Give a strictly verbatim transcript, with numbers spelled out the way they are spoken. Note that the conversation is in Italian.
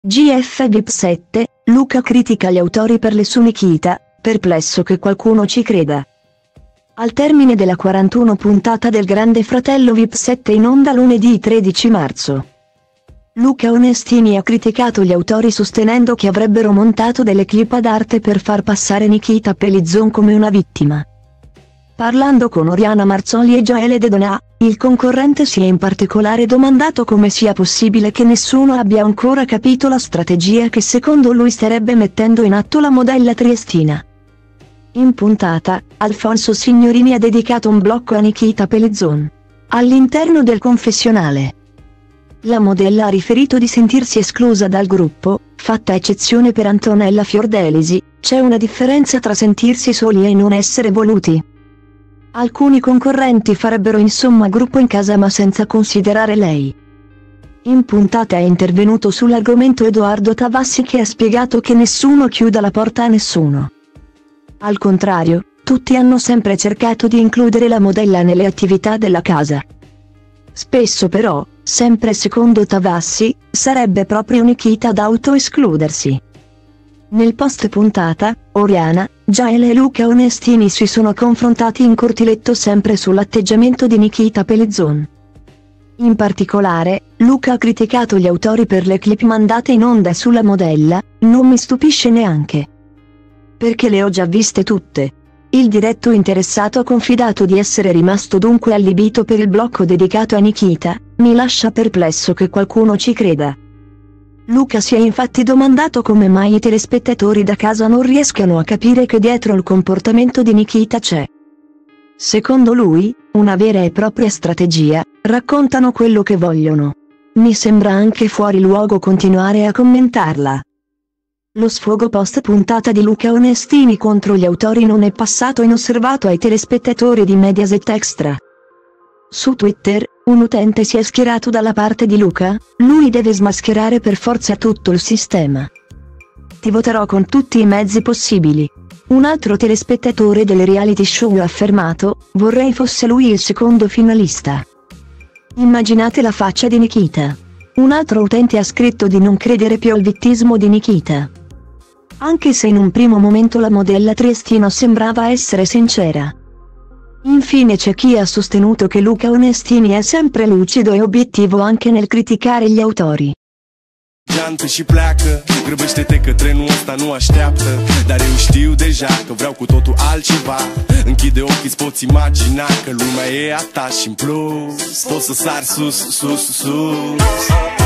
G F V I P sette, Luca critica gli autori per le su Nikita, perplesso che qualcuno ci creda. Al termine della quarantuno puntata del Grande Fratello V I P sette in onda lunedì tredici marzo. Luca Onestini ha criticato gli autori sostenendo che avrebbero montato delle clip ad arte per far passare Nikita Pellizzon come una vittima. Parlando con Oriana Marzoli e Joele De Donà, il concorrente si è in particolare domandato come sia possibile che nessuno abbia ancora capito la strategia che secondo lui starebbe mettendo in atto la modella triestina. In puntata, Alfonso Signorini ha dedicato un blocco a Nikita Pellizzon. All'interno del confessionale, la modella ha riferito di sentirsi esclusa dal gruppo, fatta eccezione per Antonella Fiordelisi. C'è una differenza tra sentirsi soli e non essere voluti. Alcuni concorrenti farebbero insomma gruppo in casa ma senza considerare lei. In puntata è intervenuto sull'argomento Edoardo Tavassi che ha spiegato che nessuno chiuda la porta a nessuno. Al contrario, tutti hanno sempre cercato di includere la modella nelle attività della casa. Spesso però, sempre secondo Tavassi, sarebbe proprio Nikita ad autoescludersi. Nel post puntata, Oriana, Joele e Luca Onestini si sono confrontati in cortiletto sempre sull'atteggiamento di Nikita Pellizzon. In particolare, Luca ha criticato gli autori per le clip mandate in onda sulla modella, non mi stupisce neanche. Perché le ho già viste tutte. Il diretto interessato ha confidato di essere rimasto dunque allibito per il blocco dedicato a Nikita, mi lascia perplesso che qualcuno ci creda. Luca si è infatti domandato come mai i telespettatori da casa non riescano a capire che dietro il comportamento di Nikita c'è, secondo lui, una vera e propria strategia, raccontano quello che vogliono. Mi sembra anche fuori luogo continuare a commentarla. Lo sfogo post puntata di Luca Onestini contro gli autori non è passato inosservato ai telespettatori di Mediaset Extra. Su Twitter, un utente si è schierato dalla parte di Luca, lui deve smascherare per forza tutto il sistema. Ti voterò con tutti i mezzi possibili. Un altro telespettatore del reality show ha affermato, vorrei fosse lui il secondo finalista. Immaginate la faccia di Nikita. Un altro utente ha scritto di non credere più al vittismo di Nikita. Anche se in un primo momento la modella triestina sembrava essere sincera. Infine c'è chi ha sostenuto che Luca Onestini è sempre lucido e obiettivo anche nel criticare gli autori. Geantă și pleacă, grăbește-te că trenul ăsta nu așteaptă. Dar eu știu deja că vreau cu totul altceva. Închide ochii, îți poți imagina că lumea e a ta și în plus poți să sari sus, sus, sus.